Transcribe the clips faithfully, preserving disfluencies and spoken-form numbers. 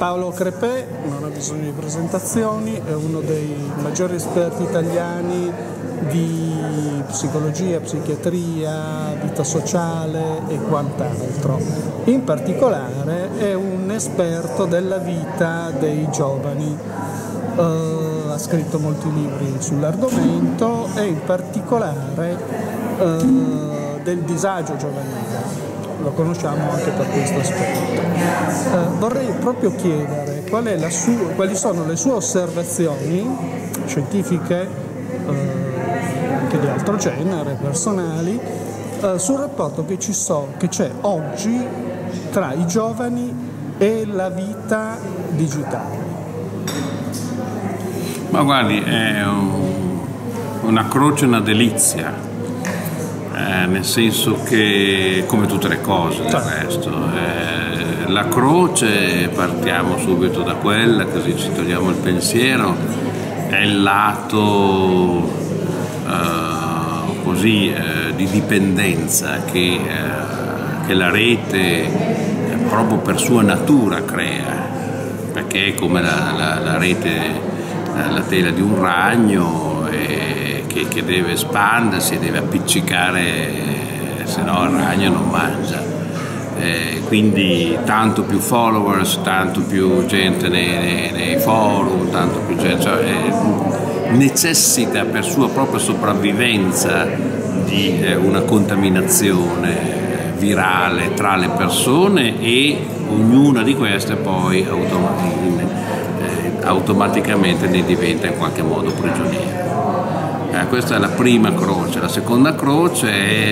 Paolo Crepè, non ha bisogno di presentazioni, è uno dei maggiori esperti italiani di psicologia, psichiatria, vita sociale e quant'altro. In particolare è un esperto della vita dei giovani. Uh, ha scritto molti libri sull'argomento e in particolare uh, del disagio giovanile. Lo conosciamo anche per questo aspetto. Uh, vorrei proprio chiedere qual è la sua, quali sono le sue osservazioni scientifiche, uh, anche di altro genere, personali, uh, sul rapporto che ci so, che c'è oggi tra i giovani e la vita digitale. Ma guardi, è un, una croce, una delizia. Eh, nel senso che, come tutte le cose del resto, eh, la croce, partiamo subito da quella, così ci togliamo il pensiero, è il lato eh, così eh, di dipendenza che, eh, che la rete eh, proprio per sua natura crea, perché è come la, la, la rete, la, la tela di un ragno, e Che, che deve espandersi, deve appiccicare, se no il ragno non mangia. Eh, quindi tanto più followers, tanto più gente nei, nei, nei forum, tanto più gente, cioè, eh, necessita per sua propria sopravvivenza di eh, una contaminazione virale tra le persone, e ognuna di queste poi automaticamente, eh, automaticamente ne diventa in qualche modo prigioniera. Eh, questa è la prima croce. La seconda croce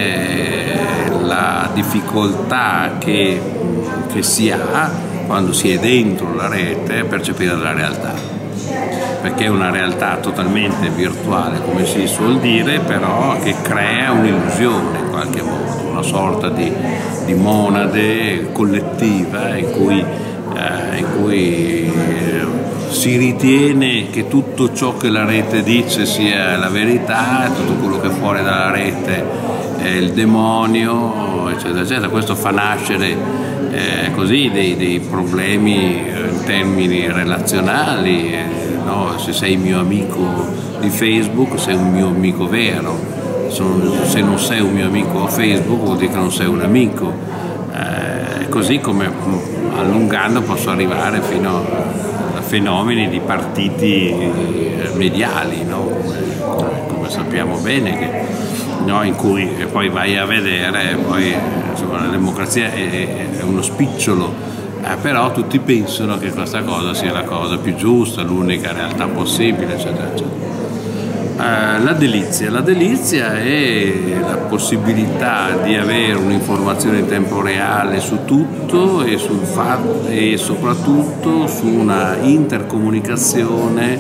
è la difficoltà che, che si ha quando si è dentro la rete a percepire la realtà, perché è una realtà totalmente virtuale, come si suol dire, però che crea un'illusione in qualche modo, una sorta di, di monade collettiva in cui, eh, in cui eh, si ritiene che tutto ciò che la rete dice sia la verità, tutto quello che è fuori dalla rete è il demonio, eccetera, eccetera. Questo fa nascere eh, così dei, dei problemi in termini relazionali, eh, no? Se sei mio amico di Facebook sei un mio amico vero, se non sei un mio amico a Facebook vuol dire che non sei un amico, eh, così come allungando posso arrivare fino a fenomeni di partiti mediali, no? come, come sappiamo bene, che, no? In cui poi vai a vedere, poi, insomma, la democrazia è, è uno spicciolo, eh, però tutti pensano che questa cosa sia la cosa più giusta, l'unica realtà possibile, eccetera, eccetera. Uh, la delizia. La delizia è la possibilità di avere un'informazione in tempo reale su tutto e, sul fatto, e soprattutto su una intercomunicazione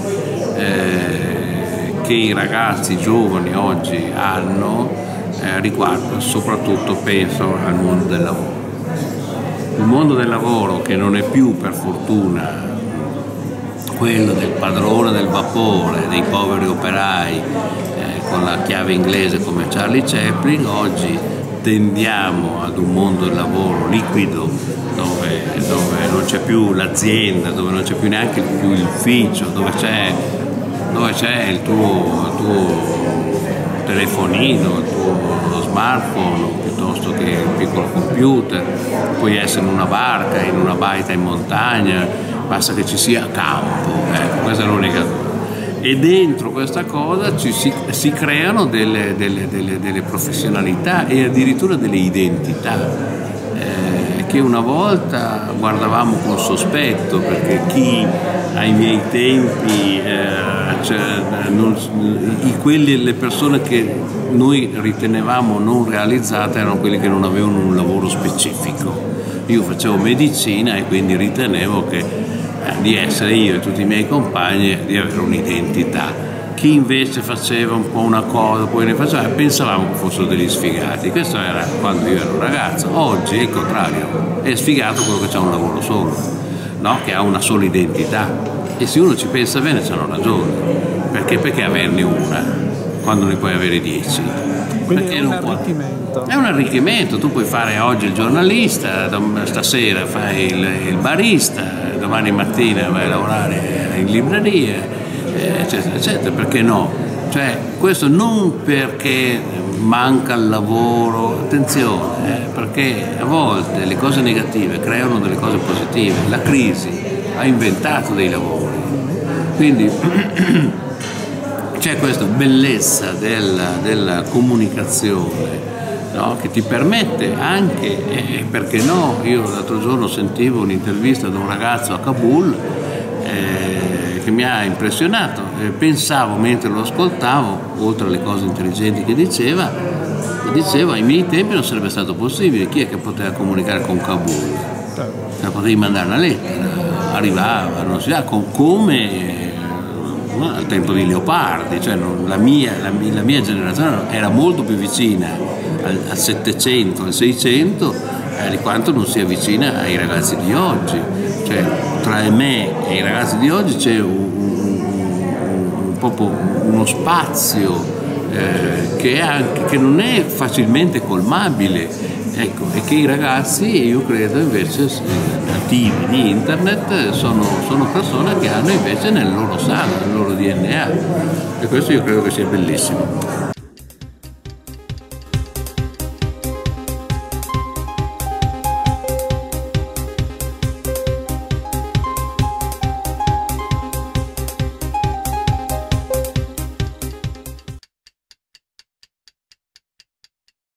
eh, che i ragazzi giovani oggi hanno eh, riguardo soprattutto, penso, al mondo del lavoro. Il mondo del lavoro, che non è più, per fortuna, quello del padrone del vapore, dei poveri operai eh, con la chiave inglese come Charlie Chaplin, oggi tendiamo ad un mondo del lavoro liquido, dove, dove non c'è più l'azienda, dove non c'è più neanche più l'ufficio, dove c'è dove c'è il tuo, il tuo telefonino, il tuo smartphone, piuttosto che il piccolo computer. Puoi essere in una barca, in una baita in montagna, basta che ci sia campo, ecco, questa è l'unica cosa. E dentro questa cosa ci si, si creano delle, delle, delle, delle professionalità e addirittura delle identità eh, che una volta guardavamo con sospetto, perché chi ai miei tempi, eh, cioè, non, i, quelli, le persone che noi ritenevamo non realizzate erano quelli che non avevano un lavoro specifico. Io facevo medicina e quindi ritenevo che di essere io e tutti i miei compagni, di avere un'identità. Chi invece faceva un po' una cosa, poi ne faceva, pensavamo che fossero degli sfigati. Questo era quando io ero un ragazzo. Oggi è il contrario, è sfigato quello che ha un lavoro solo, no? Che ha una sola identità. E se uno ci pensa bene c'hanno ragione. Perché? Perché averne una quando ne puoi avere dieci? Quindi Perché è un non può... arricchimento. È un arricchimento. Tu puoi fare oggi il giornalista, stasera fai il, il barista, domani mattina vai a lavorare in libreria, eccetera, eccetera, perché no? Cioè, questo non perché manca il lavoro, attenzione, eh, perché a volte le cose negative creano delle cose positive, la crisi ha inventato dei lavori, quindi c'è questa bellezza della, della comunicazione, no? Che ti permette anche, eh, perché no, io l'altro giorno sentivo un'intervista da un ragazzo a Kabul eh, che mi ha impressionato, eh, pensavo mentre lo ascoltavo, oltre alle cose intelligenti che diceva, diceva ai miei tempi non sarebbe stato possibile, chi è che poteva comunicare con Kabul? Cioè, potevi mandare una lettera, arrivava, non si sa, come al tempo di Leopardi, cioè la, mia, la, mia, la mia generazione era molto più vicina al, al settecento, al seicento eh, di quanto non sia vicina ai ragazzi di oggi, cioè tra me e i ragazzi di oggi c'è un, un, un, proprio uno spazio eh, che, è anche, che non è facilmente colmabile. Ecco, e che i ragazzi, io credo invece, nativi di internet, sono, sono persone che hanno invece nel loro sangue, nel loro D N A, e questo io credo che sia bellissimo.